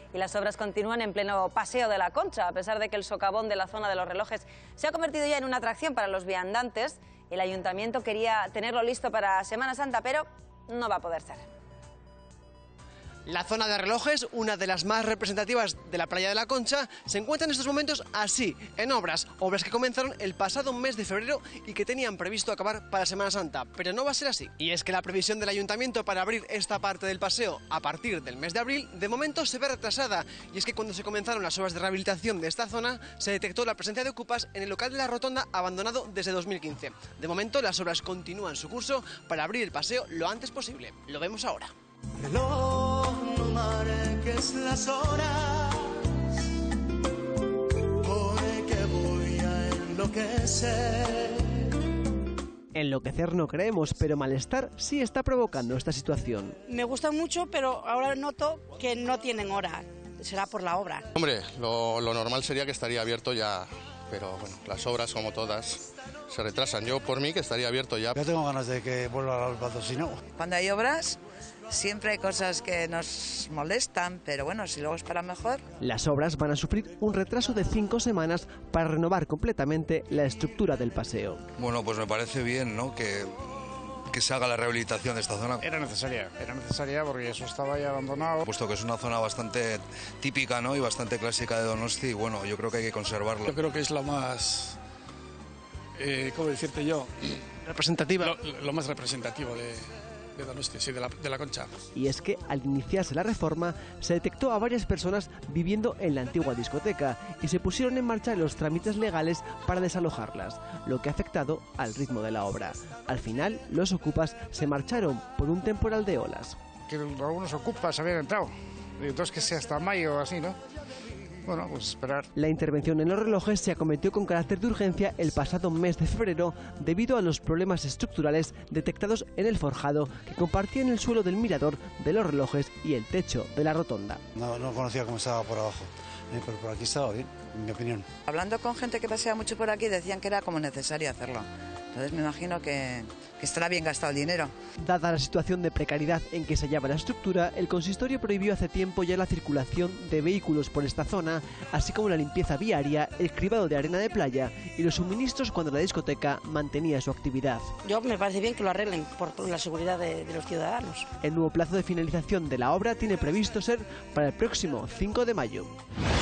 Y las obras continúan en pleno Paseo de la Concha. A pesar de que el socavón de la zona de los relojes se ha convertido ya en una atracción para los viandantes, el ayuntamiento quería tenerlo listo para Semana Santa, pero no va a poder ser. La zona de relojes, una de las más representativas de la playa de la Concha, se encuentra en estos momentos así, en obras que comenzaron el pasado mes de febrero y que tenían previsto acabar para Semana Santa, pero no va a ser así. Y es que la previsión del ayuntamiento para abrir esta parte del paseo a partir del mes de abril, de momento se ve retrasada, y es que cuando se comenzaron las obras de rehabilitación de esta zona, se detectó la presencia de ocupas en el local de la rotonda abandonado desde 2015. De momento las obras continúan su curso para abrir el paseo lo antes posible. Lo vemos ahora. Reloj, no marques las horas, porque voy a enloquecer. Enloquecer no creemos, pero malestar sí está provocando esta situación. Me gusta mucho, pero ahora noto que no tienen hora. Será por la obra. Hombre, lo normal sería que estaría abierto ya, pero bueno, las obras, como todas, se retrasan. Yo, por mí, que estaría abierto ya. Yo tengo ganas de que vuelva al patrocinio. Cuando hay obras, siempre hay cosas que nos molestan, pero bueno, si luego es para mejor. Las obras van a sufrir un retraso de 5 semanas para renovar completamente la estructura del paseo. Bueno, pues me parece bien, ¿no?, que se haga la rehabilitación de esta zona. Era necesaria porque eso estaba ya abandonado. Puesto que es una zona bastante típica, ¿no?, y bastante clásica de Donosti, y bueno, yo creo que hay que conservarla. Yo creo que es la más, ¿cómo decirte yo? Representativa. Lo más representativo de Donosti, sí, de la Concha. Y es que al iniciarse la reforma se detectó a varias personas viviendo en la antigua discoteca y se pusieron en marcha los trámites legales para desalojarlas, lo que ha afectado al ritmo de la obra. Al final, los ocupas se marcharon por un temporal de olas. Que algunos ocupas habían entrado, entonces que sea hasta mayo o así, ¿no? Bueno, pues esperar. La intervención en los relojes se acometió con carácter de urgencia el pasado mes de febrero debido a los problemas estructurales detectados en el forjado que compartían el suelo del mirador de los relojes y el techo de la rotonda. No conocía cómo estaba por abajo, pero por aquí estaba bien, en mi opinión. Hablando con gente que pasea mucho por aquí, decían que era como necesario hacerlo. Entonces me imagino que estará bien gastado el dinero. Dada la situación de precariedad en que se hallaba la estructura, el consistorio prohibió hace tiempo ya la circulación de vehículos por esta zona, así como la limpieza viaria, el cribado de arena de playa y los suministros cuando la discoteca mantenía su actividad. Yo me parece bien que lo arreglen por la seguridad de los ciudadanos. El nuevo plazo de finalización de la obra tiene previsto ser para el próximo 5 de mayo.